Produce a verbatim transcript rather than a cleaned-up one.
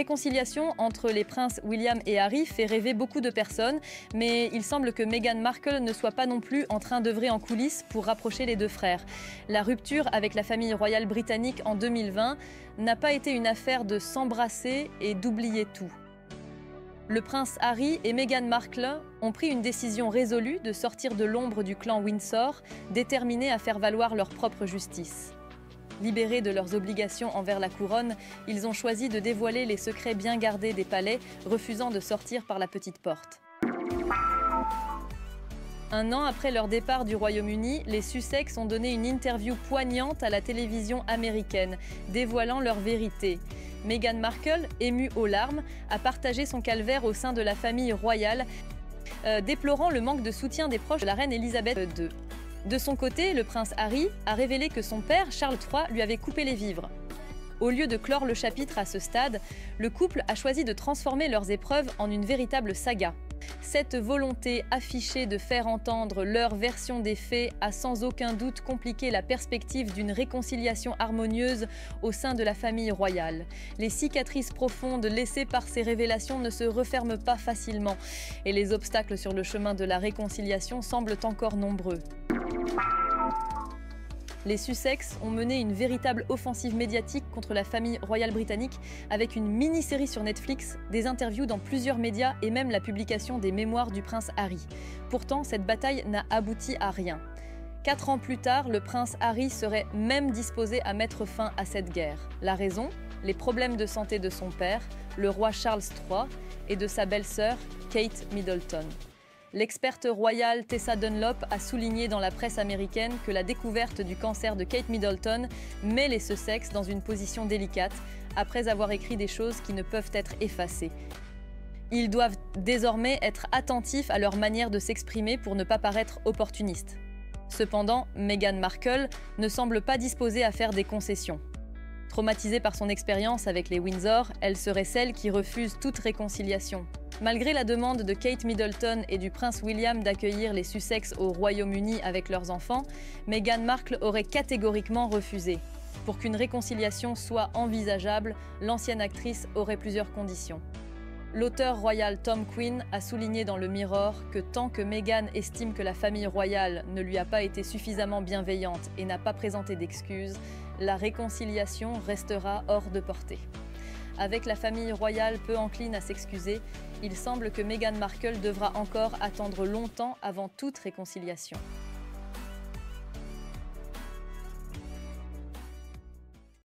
réconciliation entre les princes William et Harry fait rêver beaucoup de personnes, mais il semble que Meghan Markle ne soit pas non plus en train d'œuvrer en coulisses pour rapprocher les deux frères. La rupture avec la famille royale britannique en deux mille vingt n'a pas été une affaire de s'embrasser et d'oublier tout. Le prince Harry et Meghan Markle ont pris une décision résolue de sortir de l'ombre du clan Windsor, déterminés à faire valoir leur propre justice. Libérés de leurs obligations envers la couronne, ils ont choisi de dévoiler les secrets bien gardés des palais, refusant de sortir par la petite porte. Un an après leur départ du Royaume-Uni, les Sussex ont donné une interview poignante à la télévision américaine, dévoilant leur vérité. Meghan Markle, émue aux larmes, a partagé son calvaire au sein de la famille royale, euh, déplorant le manque de soutien des proches de la reine Elisabeth deux. De son côté, le prince Harry a révélé que son père, Charles trois, lui avait coupé les vivres. Au lieu de clore le chapitre à ce stade, le couple a choisi de transformer leurs épreuves en une véritable saga. Cette volonté affichée de faire entendre leur version des faits a sans aucun doute compliqué la perspective d'une réconciliation harmonieuse au sein de la famille royale. Les cicatrices profondes laissées par ces révélations ne se referment pas facilement et les obstacles sur le chemin de la réconciliation semblent encore nombreux. Les Sussex ont mené une véritable offensive médiatique contre la famille royale britannique avec une mini-série sur Netflix, des interviews dans plusieurs médias et même la publication des mémoires du prince Harry. Pourtant, cette bataille n'a abouti à rien. Quatre ans plus tard, le prince Harry serait même disposé à mettre fin à cette guerre. La raison ? Les problèmes de santé de son père, le roi Charles trois, et de sa belle-sœur, Kate Middleton. L'experte royale Tessa Dunlop a souligné dans la presse américaine que la découverte du cancer de Kate Middleton met les Sussex dans une position délicate, après avoir écrit des choses qui ne peuvent être effacées. Ils doivent désormais être attentifs à leur manière de s'exprimer pour ne pas paraître opportunistes. Cependant, Meghan Markle ne semble pas disposée à faire des concessions. Traumatisée par son expérience avec les Windsor, elle serait celle qui refuse toute réconciliation. Malgré la demande de Kate Middleton et du prince William d'accueillir les Sussex au Royaume-Uni avec leurs enfants, Meghan Markle aurait catégoriquement refusé. Pour qu'une réconciliation soit envisageable, l'ancienne actrice aurait plusieurs conditions. L'auteur royal Tom Quinn a souligné dans le Mirror que tant que Meghan estime que la famille royale ne lui a pas été suffisamment bienveillante et n'a pas présenté d'excuses, la réconciliation restera hors de portée. Avec la famille royale peu encline à s'excuser, il semble que Meghan Markle devra encore attendre longtemps avant toute réconciliation.